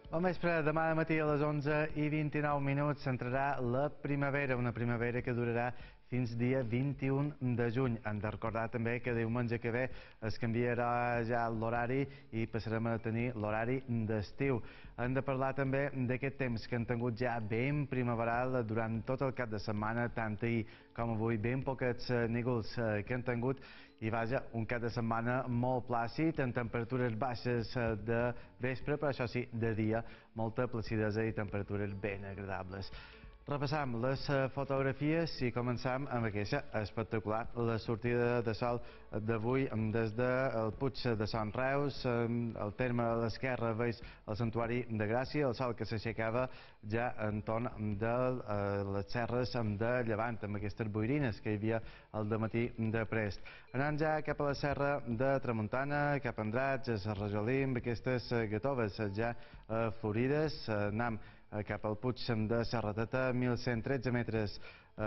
Bon vespre, demà de matí a les 11:29 s'entrarà la primavera, una primavera que durarà fins dia 21 de juny. Hem de recordar també que diumenge que ve es canviarà ja l'horari i passarem a tenir l'horari d'estiu. Hem de parlar també d'aquest temps que han tingut ja ben primaveral durant tot el cap de setmana, tant ahir com avui, ben poquets núvols que han tingut i vaja, un cap de setmana molt plàcid, amb temperatures baixes de vespre, però això sí, de dia, molta placidesa i temperatures ben agradables. Repassam les fotografies i començam amb aquesta espectacular, la sortida de sol d'avui des del Puig de Son Reus, al terme a l'esquerra veus el Santuari de Gràcia, el sol que s'aixecava ja entorn de les serres de Llevant, amb aquestes boirines que hi havia al dematí de prest. Anant ja cap a la serra de Tramuntana, cap a Andratx, a Rajolí, amb aquestes gatoves ja florides, anam cap al Puig de Serrateta, 1.113 metres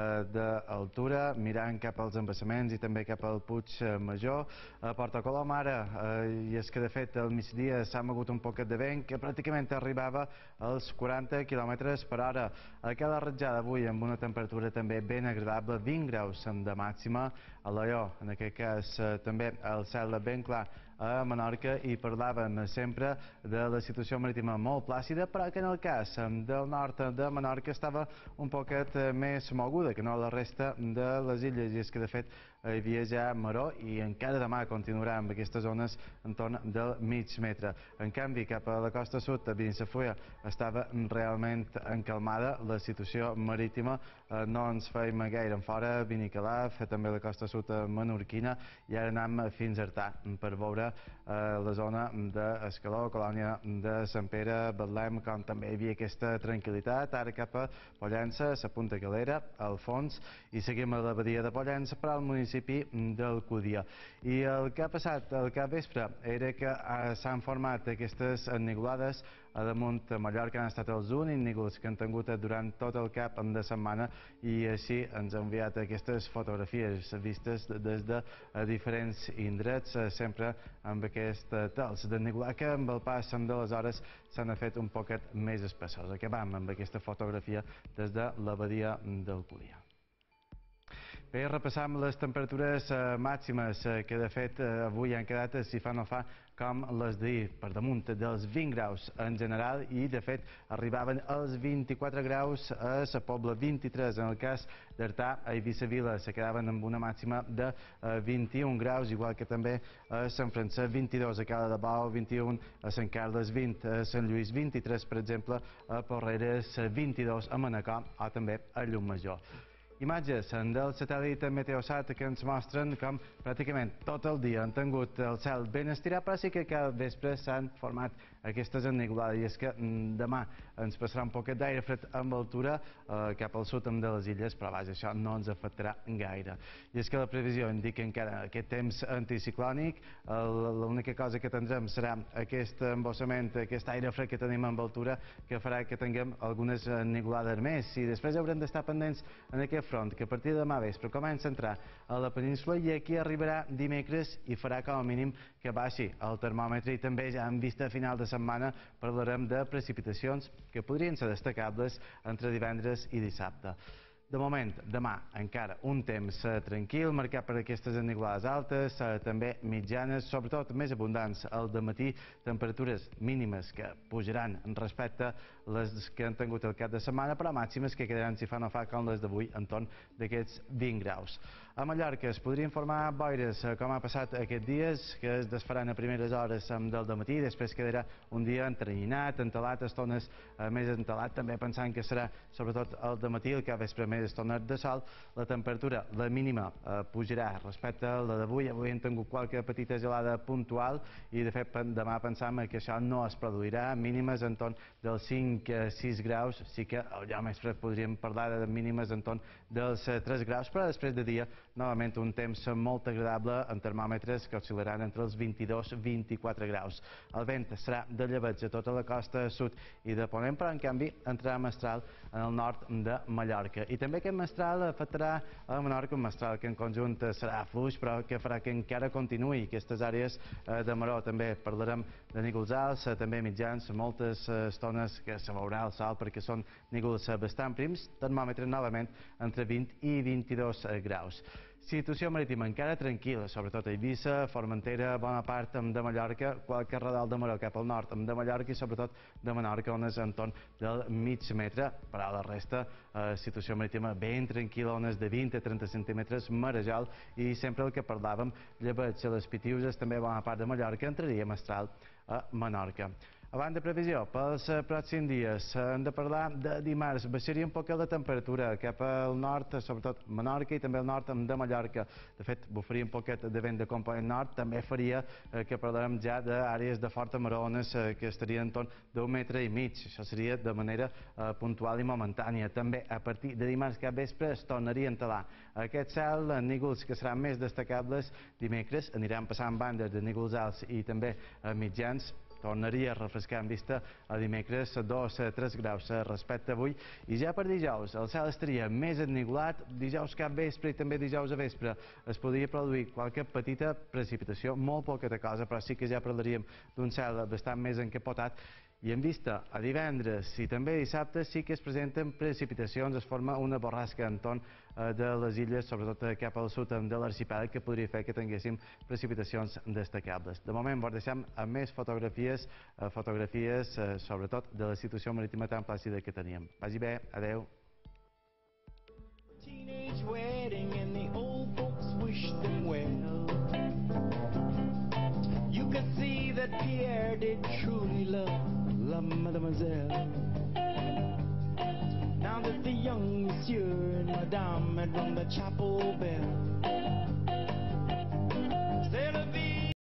d'altura, mirant cap als embassaments i també cap al Puig Major. A Porta Colom ara, i és que de fet al migdia s'ha mogut un poquet de vent que pràcticament arribava als 40 km per hora. A cada ratjada avui amb una temperatura també ben agradable, 20 graus de màxima. A Laió, en aquest cas també el cel ben clar a Menorca, i parlàvem sempre de la situació marítima molt plàcida, però que en el cas del nord de Menorca estava un poquet més moguda que no la resta de les illes, i és que de fet hi havia ja maró i encara demà continuarà amb aquestes zones entorn del mig metre. En canvi, cap a la costa sud, a Binissafulla, estava realment encalmada la situació marítima, no ens feim gaire enfora, Binicalaf, també la costa sud menorquina, i ara anem fins a Artà per veure la zona d'Escaló, Colònia de Sant Pere, Betlem, com també hi havia aquesta tranquil·litat. Ara cap a Pollença, a Punta Galera, al fons, i seguim a la badia de Pollença, però al municipi d'Alcúdia. I el que ha passat al capvespre era que s'han format aquestes ennuvolades a damunt de Mallorca, han estat els únics núvols que han tingut durant tot el cap de setmana, i així ens ha enviat aquestes fotografies vistes des de diferents indrets, sempre amb aquest tals d'ennuvolar que amb el pas de les hores s'han fet un poquet més espessos. Acabam amb aquesta fotografia des de la badia d'Alcúdia. Bé, repassam les temperatures màximes que de fet avui han quedat, si fa no fa, com les d'ahir, per damunt dels 20 graus en general, i de fet arribaven als 24 graus a la Pobla, 23 en el cas d'Artà, a Eivissa-Vila se quedaven amb una màxima de 21 graus, igual que també a Sant Francesc, 22 a Cala de Bau, 21 a Sant Carles, 20 a Sant Lluís, 23 per exemple a Porreres, 22 a Manacor o també a Llumajor. Imatges del satèl·lit Meteosat que ens mostren com pràcticament tot el dia han tingut el cel ben estirat, però sí que cada vespre s'han format aquestes ennuvolades, i és que demà ens passarà un poquet d'aire fred amb altura cap al sud de les illes, però vaja, això no ens afectarà gaire. I és que la previsió indica encara aquest temps anticiclònic, l'única cosa que tindrem serà aquest embossament, aquest aire fred que tenim amb altura, que farà que tinguem algunes ennuvolades més, i després haurem d'estar pendents en aquest front, que a partir de demà vespre comença a entrar a la península, i aquí arribarà dimecres i farà com a mínim que baixi el termòmetre, i també ja en vista final de setmana parlarem de precipitacions que podrien ser destacables entre divendres i dissabte. De moment, demà encara un temps tranquil, marcat per aquestes ennuvolades altes, també mitjanes, sobretot més abundants al dematí, temperatures mínimes que pujaran respecte a les que han tingut el cap de setmana, però màximes que quedaran, si fa no fa, com les d'avui, entorn d'aquests 20 graus. A Mallorca es podrien formar boires, com ha passat aquests dies, que es desfaran a primeres hores del dematí, després quedarà un dia entrenyinat, entelat, estones més entelat, també pensant que serà sobretot al dematí, el capvespre més estones de sol. La temperatura, la mínima, pujarà respecte a la d'avui. Avui hem tingut qualque petita gelada puntual i de fet demà pensam que això no es produirà, mínimes entorn dels 5-6 graus, sí que allò més fred podríem parlar de mínimes entorn dels 3 graus, però després de dia novament un temps molt agradable amb termòmetres que oscil·laran entre els 22 i 24 graus. El vent serà de llebeig a tota la costa sud i de ponent, però en canvi entrarà mestral en el nord de Mallorca. I també aquest mestral afectarà a Menorca, un mestral que en conjunt serà fluix, però que farà que encara continuï aquestes àrees de maror. També parlarem de nígols alts, també mitjans, moltes estones que se veurà el sol perquè són nígols bastant prims, termòmetre novament entre 20 i 22 graus. Situació marítima encara tranquil·la, sobretot a Eivissa, Formentera, bona part de Mallorca, qualque redol de maró cap al nord de Mallorca i sobretot de Menorca, ones entorn del mig metre, però la resta, situació marítima ben tranquil·la, ones de 20 a 30 centímetres, marejol, i sempre el que parlàvem, llebeig a les Pitiuses, també bona part de Mallorca, entraria mestral a Menorca. Abans de previsió, pels pròxims dies, hem de parlar de dimarts. Baixaria un poc la temperatura cap al nord, sobretot Menorca i també al nord de Mallorca. De fet, bufaria un poquet de vent de component nord, també faria que parlarem ja d'àrees de forta marones que estarien entorn d'un metre i mig. Això seria de manera puntual i momentània. També a partir de dimarts cap vespre es tornaria a entelar aquest cel, nígols que seran més destacables dimecres, aniran passant bandes de nígols alts i també mitjans, tornaria a refrescar en vista a dimecres 2-3 graus respecte a avui, i ja per dijous el cel estaria més ennigolat, dijous cap vespre i també dijous a vespre es podria produir qualque petita precipitació, molt poqueta cosa, però sí que ja parlaríem d'un cel bastant més encapotat. I en vista a divendres i també dissabte sí que es presenten precipitacions, es forma una borrasca entorn de les illes, sobretot cap al sud de l'arxipèlag, que podria fer que tinguéssim precipitacions destacables. De moment vos deixem amb més fotografies sobretot de la situació marítima tan plàcida que teníem. Vagi bé, adeu. Teenage wedding and the old folks wish them well. You could see that Pierre did truly love La Mademoiselle. Now that the young monsieur and madame had rung the chapel bell,